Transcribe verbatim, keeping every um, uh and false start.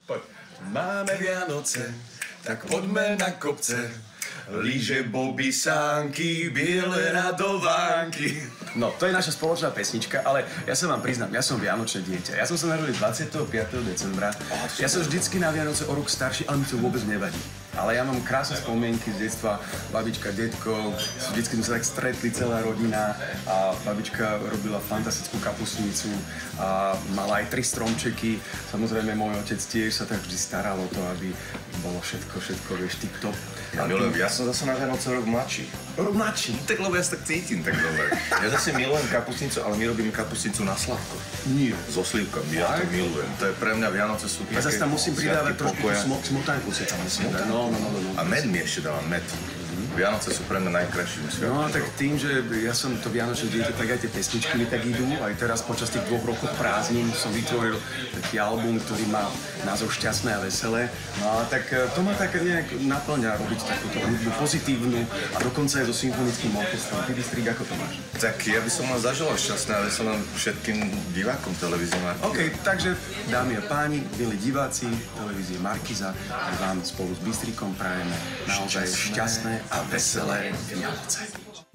Poď. Máme Vianoce, tak poďme na kopce. Líže, boby, sánky, biele radovánky. No, to je naša spoločná pesnička, ale ja sa vám priznám, ja som vianočné dieťa. Ja som sa narodil dvadsiateho piateho decembra. Ja som vždycky na Vianoce o rok starší, ale mi to vôbec nevadí. Ale ja mám krásne spomienky z detstva, babička, detko, vždycky sme sa tak stretli, celá rodina a babička robila fantastickú kapustnicu a mala aj tri stromčeky. Samozrejme, môj otec tiež sa tak vždy staral o to, aby bolo všetko, všetko, vieš, tip-top. Ja milujem, ja som zase na Vianoce rok mladší. Rok mladší? Tak lebo ja sa tak cítim tak dobre. Ja zase milujem kapustnicu, ale my robíme kapustnicu na sladko. Nie. So slivkami, ja to milujem. To je pre mňa Vianoce sú ja také... Ja zase tam musím pridávať trošku pokoja. smotanku si tam musím dať. No, no, no, no, no. A med mi ešte dávam, med. Vianoce sú pre mňa najkrajším sviatkom. No a tak tým, že ja som to vianočné dieťa, tak aj tie pesničky mi tak idú. Aj teraz počas tých dvoch rokov prázdnin som vytvoril taký album, ktorý má názov Šťastné a veselé. No a tak to ma tak nejak naplňa robiť takúto hudbu pozitívnu a dokonca aj so symfonickým orchestrom. Ty, Bystrik, ako to máš? Tak ja by som vám zaželal šťastné a veselé všetkým divákom televízie Markíza. OK, takže dámy a páni, milí diváci televízie Markíza, vám spolu s Bystrikom prajeme naozaj šťastné a veselé Vianoce.